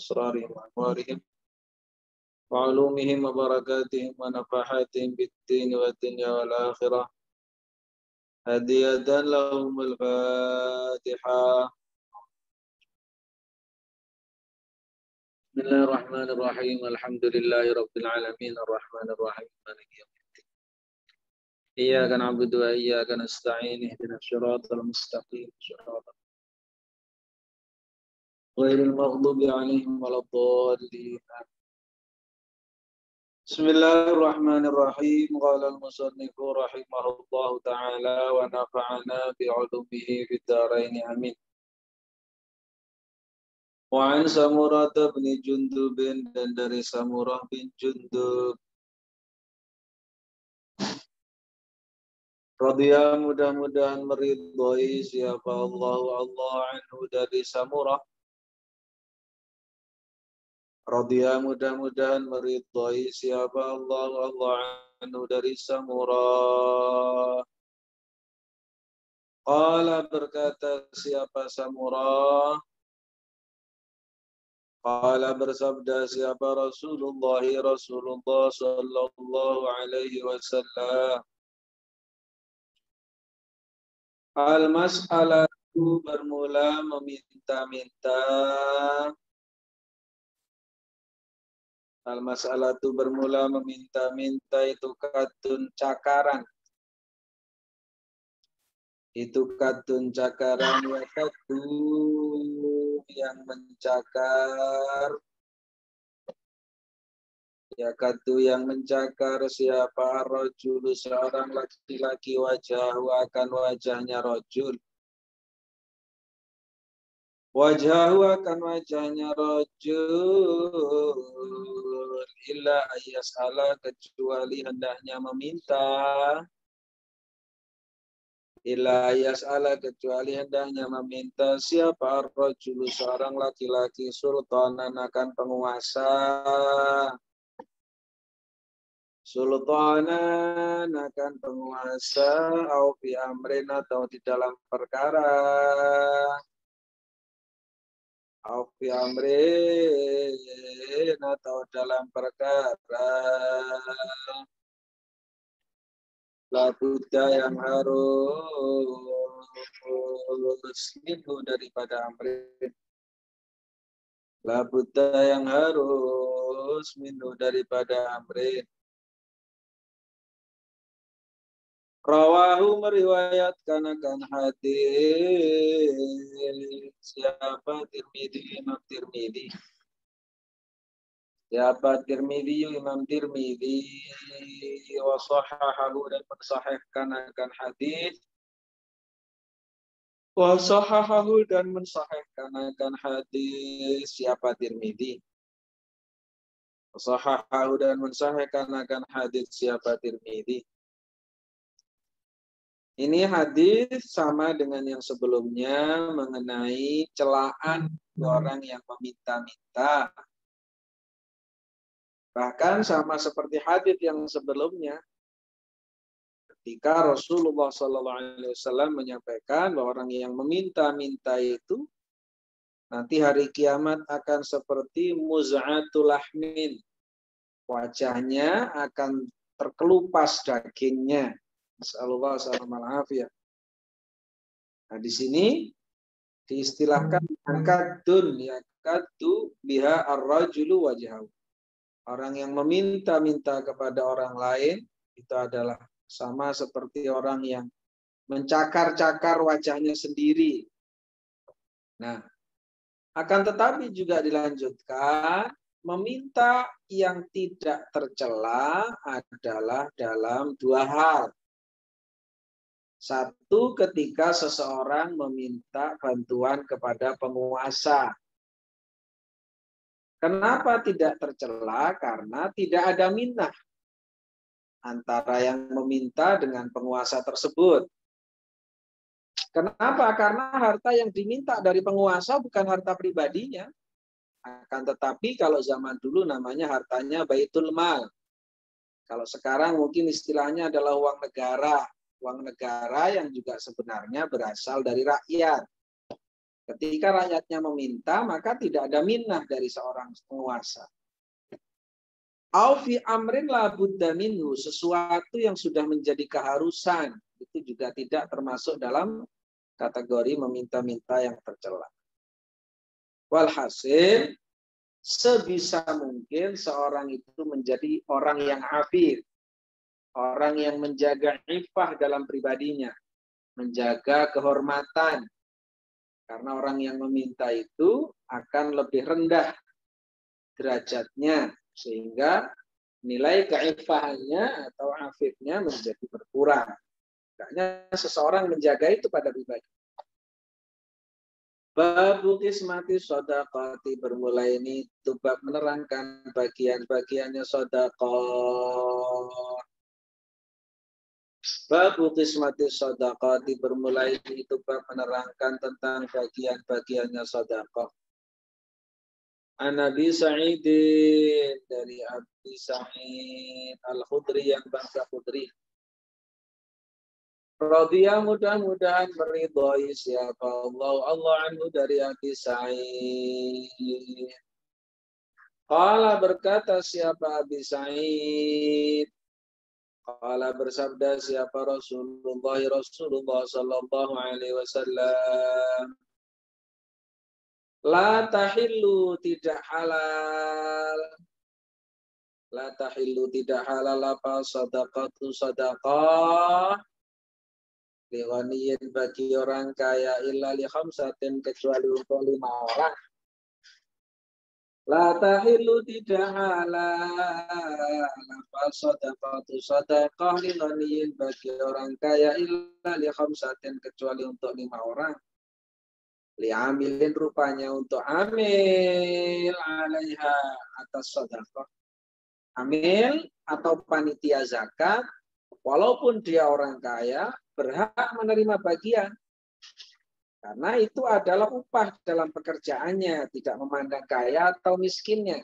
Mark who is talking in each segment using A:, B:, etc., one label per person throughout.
A: أسرارهم وأنوارهم وعلومهم وبركاتهم ونفحاتهم بالدين والدنيا والآخرة هدية لهم الفاتحة. بسم الله الرحمن الرحيم الحمد لله رب العالمين الرحمن الرحيم مالك يوم الدين إياك نعبد وإياك نستعين اهدنا الصراط المستقيم صراط غير المغضوب عليهم ولا الضالين. بسم الله الرحمن الرحيم. قال المصنف رحمه الله تعالى ونفعنا بعلومه في الدارين آمين. وعن سمرة بن جندب dan dari Samurah bin Jundub radhiya mudah-mudahan meridhai siapa Allah anhu dari Samurah. Radhiya mudah-mudahan meridhai siapa Allah anhu dari Samurah. Qala berkata siapa Samurah. Qala bersabda siapa Rasulullah sallallahu alaihi wasallam. Al-mas'alatu bermula meminta-minta. Al-mas'alatu bermula meminta-minta itu katun cakaran. Itu katun cakaran ya katun yang mencakar. Ya katu yang mencakar siapa rajul seorang laki-laki wajahu akan wajahnya rajul. Wajahu akan wajahnya rajul illa ayyas'ala kecuali hendaknya meminta. Illa yas'ala kecuali hendaknya meminta siapa rajul seorang laki-laki sultanan akan penguasa. Sultanan akan penguasa au fi amrin atau di dalam perkara. Au fi amrin atau dalam perkara. La budda yang harus minhu daripada amrin. La budda yang harus minhu daripada amrin. Rawahu meriwayatkan akan hadis siapa Tirmidzi Imam Tirmidzi. Siapa Tirmidzi Imam Tirmidzi wa sahahahu dan mensahihkan akan hadis. Wa sahahahu dan mensahihkan akan hadis siapa Tirmidzi. Wa sahahahu dan mensahihkan akan hadis siapa Tirmidzi. Ini hadis sama dengan yang sebelumnya mengenai celaan orang yang meminta-minta. Bahkan sama seperti hadis yang sebelumnya. Ketika Rasulullah SAW menyampaikan bahwa orang yang meminta-minta itu nanti hari kiamat akan seperti muz'atul lahmin. Wajahnya akan terkelupas dagingnya. Nasallallahu alaihi. Nah, di sini diistilahkan kadun ya kadu biha ar-rajulu wajhahu. Orang yang meminta-minta kepada orang lain itu adalah sama seperti orang yang mencakar-cakar wajahnya sendiri. Nah, akan tetapi juga dilanjutkan meminta yang tidak tercela adalah dalam dua hal. Satu, ketika seseorang meminta bantuan kepada penguasa. Kenapa tidak tercela? Karena tidak ada minnah antara yang meminta dengan penguasa tersebut. Kenapa? Karena harta yang diminta dari penguasa bukan harta pribadinya. Akan tetapi kalau zaman dulu namanya hartanya baitul mal. Kalau sekarang mungkin istilahnya adalah uang negara. Uang negara yang juga sebenarnya berasal dari rakyat. Ketika rakyatnya meminta, maka tidak ada minnah dari seorang penguasa. Au fi amrin la budda minhu, sesuatu yang sudah menjadi keharusan, itu juga tidak termasuk dalam kategori meminta-minta yang tercela. Walhasil, sebisa mungkin seorang itu menjadi orang yang afif, orang yang menjaga iffah dalam pribadinya, menjaga kehormatan. Karena orang yang meminta itu akan lebih rendah derajatnya, sehingga nilai keiffahannya atau afifnya menjadi berkurang. Hendaknya seseorang menjaga itu pada pribadi. Babu kismati sodaqati, bermulai ini itu bab menerangkan bagian-bagiannya sodaqah. Babu kismati sodaqati, bermulai ini itu bab menerangkan tentang bagian-bagiannya sodaqah. An Abi Sa'id, dari Abi Sa'id Al-Khudri yang bangsa Khudri. Radhiya, mudah-mudahan meridhai siapa Allah anhu, dari Abi Sa'id. Qala, berkata siapa Abi Sa'id. Qala, bersabda siapa Rasulullah sallallahu alaihi wasallam. La tahillu, tidak halal. La tahillu, tidak halal apa sadaqatu sadaqah. Liwaniyin, bagi orang kaya, illa li khamsatin, kecuali untuk 5 orang. La tahillu, tidak halal apa sadaqatu sadaqah liwaniyin, bagi orang kaya, illa li khamsatin, kecuali untuk 5 orang. Li'amilin, rupanya untuk amil alaiha, atas sadaqah. Amil atau panitia zakat, walaupun dia orang kaya, berhak menerima bagian. Karena itu adalah upah dalam pekerjaannya, tidak memandang kaya atau miskinnya.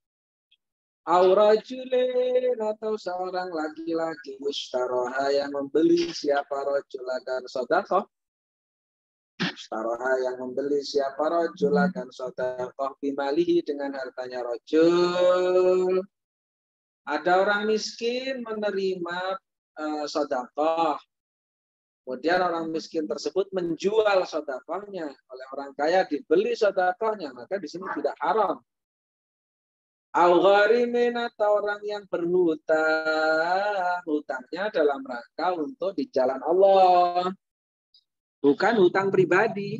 A: Aurajulin, atau seorang laki-laki, mustaroha, yang membeli siapa rajul akan sedekah. Mustaroha, yang membeli siapa rajul akan sedekah bimalihi, dengan hartanya rajul. Ada orang miskin menerima sedekah. Kemudian orang miskin tersebut menjual sedekahnya, oleh orang kaya dibeli sedekahnya, maka di sini tidak haram. Al-gharimin, atau orang yang berhutang, hutangnya dalam rangka untuk di jalan Allah, bukan hutang pribadi.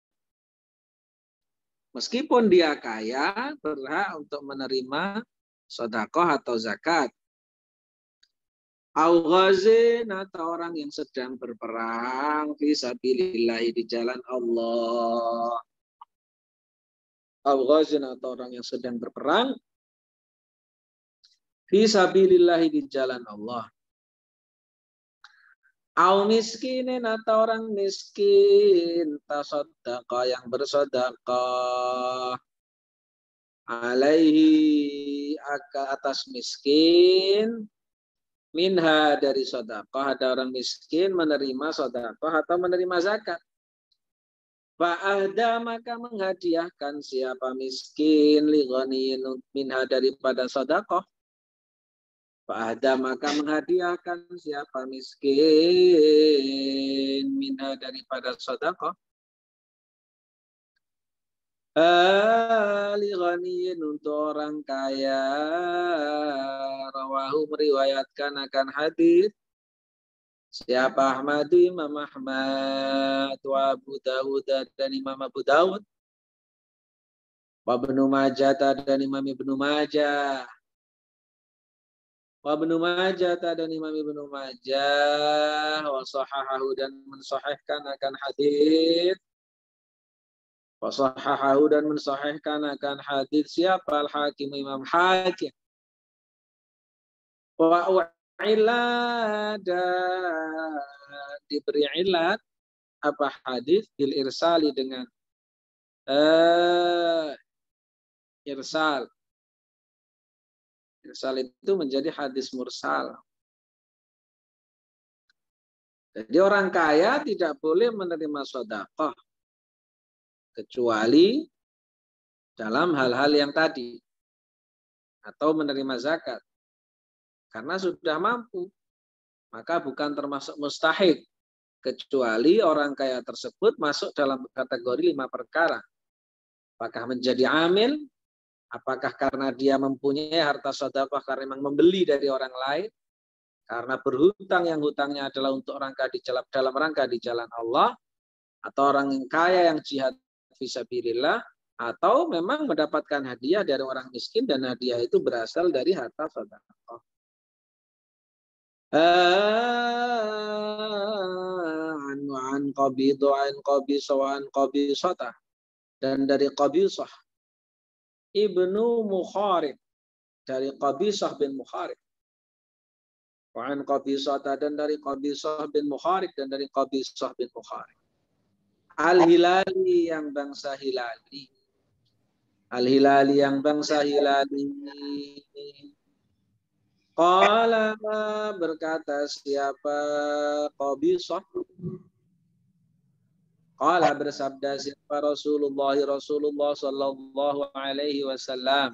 A: Meskipun dia kaya, berhak untuk menerima sedekah atau zakat. Al-ghazin, atau orang yang sedang berperang fi sabilillah, di jalan Allah. Al-ghazin, atau orang yang sedang berperang fi sabilillah, di jalan Allah. Au miskinin, atau orang miskin tasaddaqa, yang bersedekah, alaihi, atas miskin, minha, dari sedekah. Ada orang miskin menerima sedekah atau menerima zakat. Fa'ahda, maka menghadiahkan siapa miskin, li ghaniyin, minha, daripada sedekah. Fa'ahda, maka menghadiahkan siapa miskin, minha, daripada sedekah. Li ghaniyin, untuk orang kaya. Rawahu, meriwayatkan akan hadis siapa Ahmad, Imam Ahmad, wa Abu Dawud, dan Imam Abu Dawud, wa Ibnu Majah, dan Imam Ibnu Majah, wa Ibnu Majah, dan Imam Ibnu Majah, wa sahahahu, dan mensahihkan akan hadis, wa sahahahu, dan mensahihkan akan hadis siapa Al-Hakim, Imam Hakim. Wa ilat, diberi ilat apa hadis, bil irsali, dengan irsal. Irsal itu menjadi hadis mursal. Jadi orang kaya tidak boleh menerima sedekah kecuali dalam hal-hal yang tadi, atau menerima zakat. Karena sudah mampu, maka bukan termasuk mustahik, kecuali orang kaya tersebut masuk dalam kategori 5 perkara. Apakah menjadi amil, apakah karena dia mempunyai harta sedekah karena memang membeli dari orang lain, karena berhutang yang hutangnya adalah untuk dalam rangka di jalan Allah, atau orang yang kaya yang jihad fisabilillah, atau memang mendapatkan hadiah dari orang miskin dan hadiah itu berasal dari harta sedekah. An qabisah dan dari Qabisah ibnu Mukharib, dari Qabisah bin Mukharib. Wa'an Qabisah dan dari Qabisah bin Mukharib dan dari Qabisah bin Mukharib. Al-Hilali yang bangsa Hilali. Al-Hilali yang bangsa Hilali. Qala berkata siapa Qabisah? Qala bersabda siapa Rasulullah sallallahu alaihi wasallam.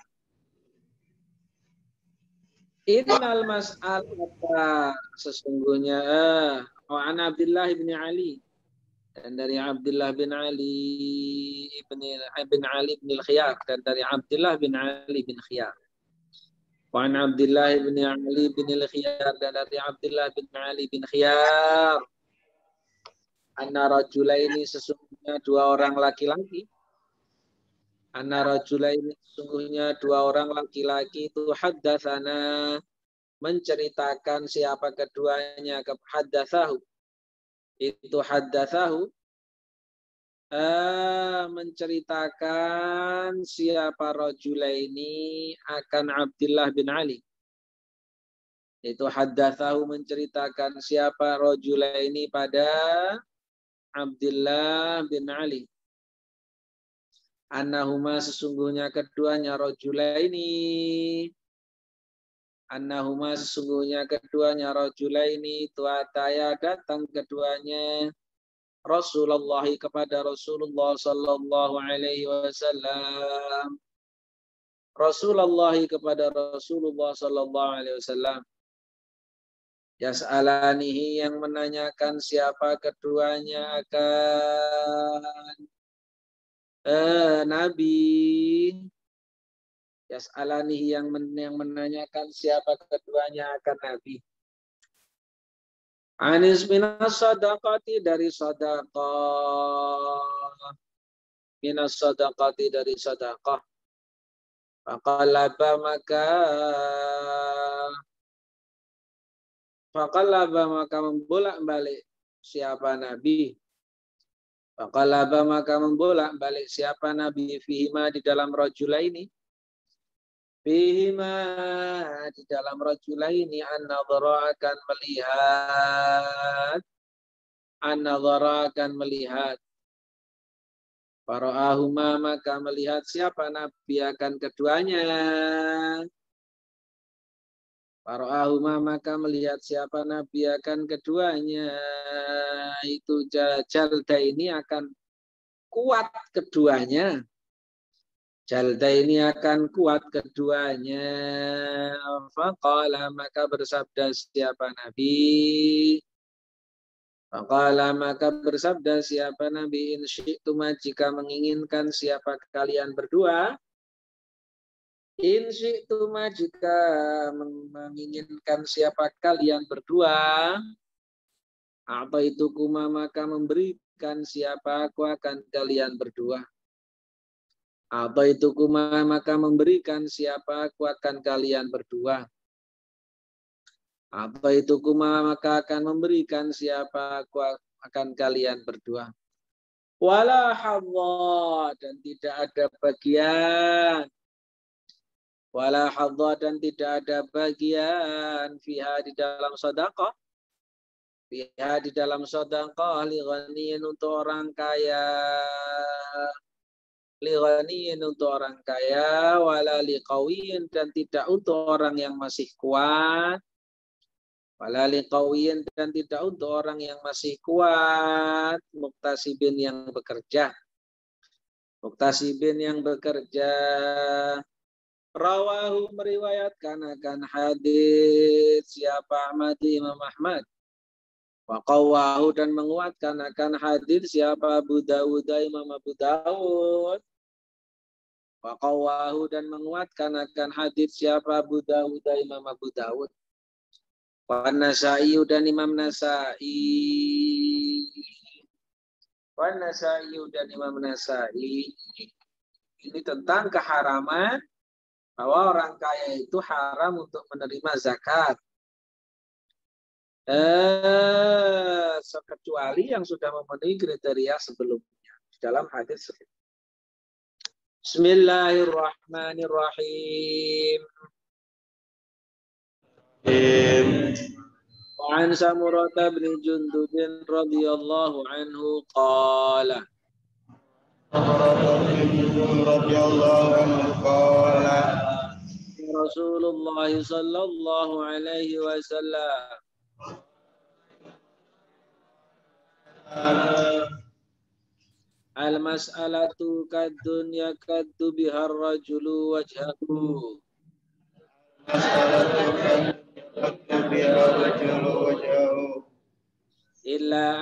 A: Innal mas'alata sesungguhnya an Abdullah bin Ali dan dari Abdullah bin Ali bin al-Khiyar dan dari Abdullah bin Ali bin Khiyar. Wa an Abdullah bin Ali bin al-Khiyar dan dari Abdullah bin Ali bin Khiyar. Anna rajulaini sesungguhnya dua orang laki-laki. Anna rajulaini sesungguhnya dua orang laki-laki itu haddatsana menceritakan siapa keduanya haddatsahu. Itu haddatsahu menceritakan siapa rajulaini akan Abdullah bin Ali. Itu haddatsahu menceritakan siapa rajulaini pada Abdullah bin Ali. Annahuma sesungguhnya keduanya rajulaini. Annahuma sesungguhnya keduanya rajulaini itu ataya datang keduanya Rasulullah kepada Rasulullah sallallahu alaihi wasallam. Rasulullah kepada Rasulullah sallallahu alaihi wasallam. Yas'alanihi yang menanyakan siapa keduanya akan Nabi. Yas'alanihi yang menanyakan siapa keduanya akan Nabi. Anis minas sadaqati dari sadaqah. Minas sadaqati dari sadaqah. Faqallaba maka membolak-balik siapa Nabi. Faqallaba maka membolak-balik siapa Nabi fihima di dalam rajulaini. Fihima di dalam rajulaini an-nadhara akan melihat fara'ahuma maka melihat siapa Nabi akan keduanya. Fara'ahuma maka melihat siapa Nabi akan keduanya. Itu jalda ini akan kuat keduanya. Jalda ini akan kuat keduanya. Faqala maka bersabda siapa Nabi. Faqala maka bersabda siapa Nabi. In syi'tuma jika menginginkan siapa kalian berdua. In syi'tuma jika menginginkan siapa kalian berdua. Apa itu kuma maka memberikan siapa aku akan kalian berdua. Apa itu kuma maka memberikan siapa aku akan kalian berdua. Apa itu kuma maka akan memberikan siapa aku akan kalian berdua. Wala hadza dan tidak ada bagian. Wala hadza dan tidak ada bagian fiha di dalam sedekah. Fiha di dalam sedekah li ghaniyin untuk orang kaya. Lighaniyin untuk orang kaya, wala liqawiyin dan tidak untuk orang yang masih kuat, wala liqawiyin dan tidak untuk orang yang masih kuat, muktasibin yang bekerja. Muktasibin yang bekerja. Rawahu meriwayatkan akan hadis siapa Ahmad Imam Ahmad. Wa qawwahu dan menguatkan akan hadis siapa Abu Dawud Imam Abu Dawud. Wa qawwahu dan menguatkan akan hadis siapa Abu Dawud Imam Abu Dawud. Wa Nasa'i dan Imam Nasa'i. Wa Nasa'i dan Imam Nasa'i. Ini tentang keharaman bahwa orang kaya itu haram untuk menerima zakat. Kecuali yang sudah memenuhi kriteria sebelumnya di dalam hadis sebelumnya. Bismillahirrahmanirrahim. An Samurah bin Jundub radhiyallahu anhu qala Rasulullah sallallahu alaihi wasallam al-mas'alatu kad-dunya kaddu bihar rajulu wajhahu illa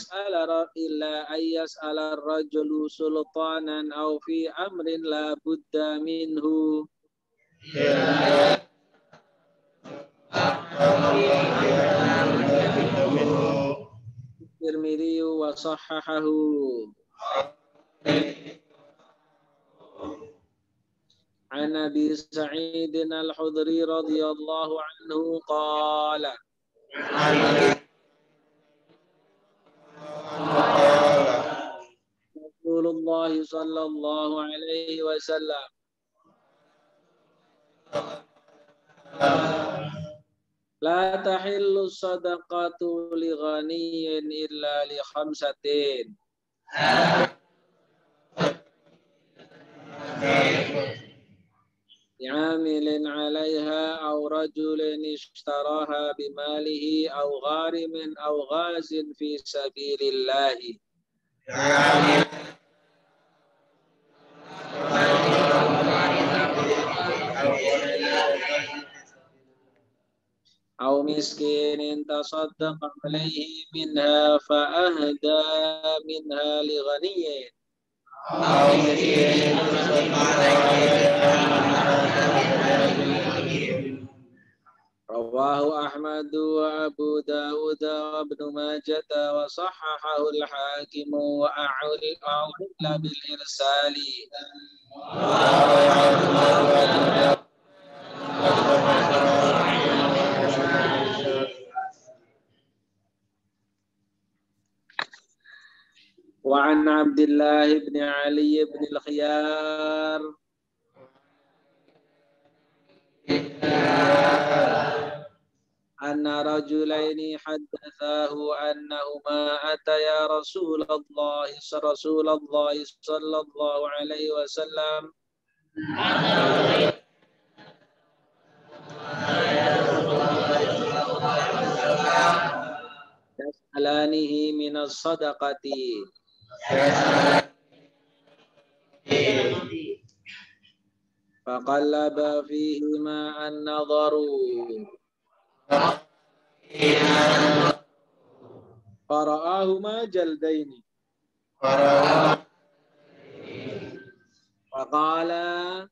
A: ayas ala rajulu sultanan aw fi amrin la budda minhu Tirmidzi wa sahahahu An Abi Sa'id al-Khudri radhiyallahu anhu qala Rasulullah sallallahu alaihi wasallam La tahillu sadaqatu li ghaniyin illa li khamsatin Ya'amilin 'alaiha aw rajulin ishtaraha bimalihi aw gharimin aw ghazin fi sabilillah aw miskinin tasaddaqa 'alaihi minha fa ahda minha li ghaniyin Rawahu Ahmad wa Abu Dawud wa Ibnu Majah wa sahahahu al-Hakim wa a'ula bil irsali Wa an Abdullah ibn Ali ibn al-Khiyar anna rajulaini haddathahu annahuma ataya Rasulullah sallallahu alaihi wasallam yas'alanihi min as-sadaqati faqallaba fihima an-nadharu fara'ahuma jaldaini faqala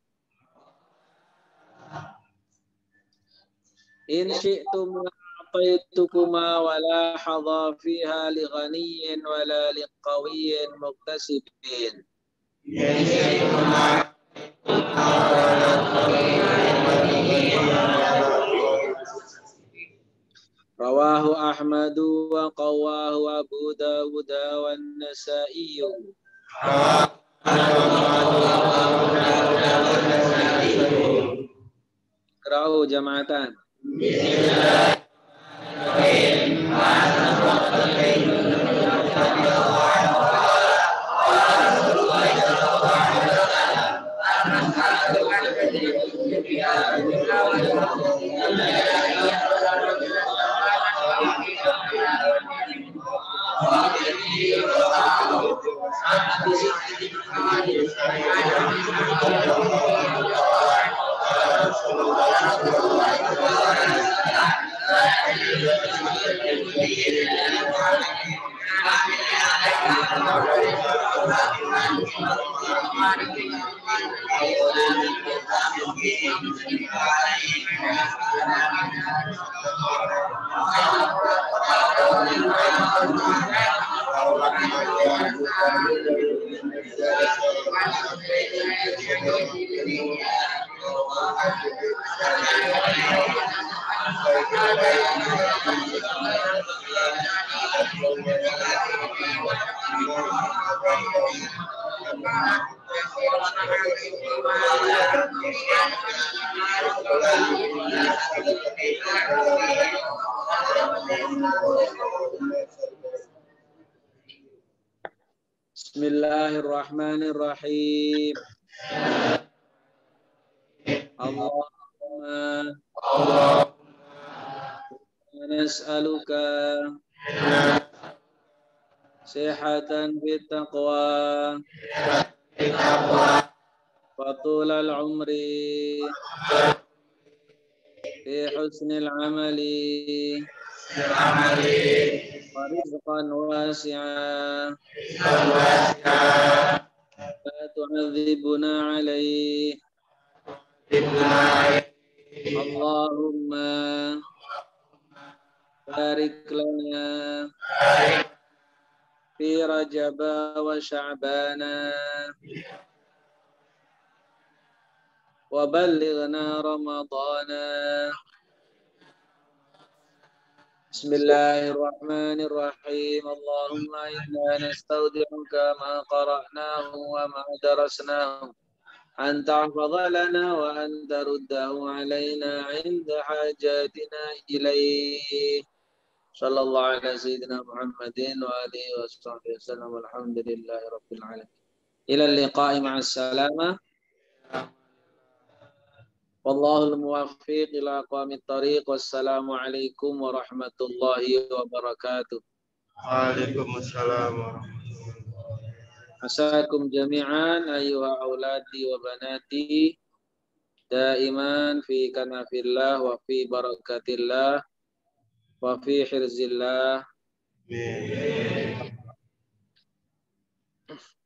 A: in syi'tum a'taitukuma wa la hadha fiha li ghaniyyin wa la li qawiyyin muktasibin Rawahu Ahmad wa qawahu Abu Dawud wa Nasa'i. Qra'u jama'atan. Bismillahirrahmanirrahim. Allahumma nas'aluka sihatan fit taqwa wa tulal umri fi husnil amali wa rizqan wasi'a la tu'adzibuna alaih. Allahumma barik lana fi Rajab wa Sya'bana wa ballighna Ramadana. Bismillahirrahmanirrahim. Allahumma inna nastaudi'uka ma qara'nahu wa ma darasnahu an tahfadha lana wa an taruddahu alaina 'inda hajatina ilayhi. Sallallahu ala sayyidina Muhammadin wa alihi wa sahbihi wasallam. Alhamdulillahi rabbil alamin. Ila liqa'i ma'as salamah. Wallahul muwaffiq ila aqwamit thariq. Wassalamualaikum warahmatullahi wabarakatuh.
B: Waalaikumsalam warahmatullahi wabarakatuh.
A: Asakum jami'an ayyuha auladi wa banati daiman fi kanafillah wa fi barakatillah wa fi hirzillah.
B: Amin.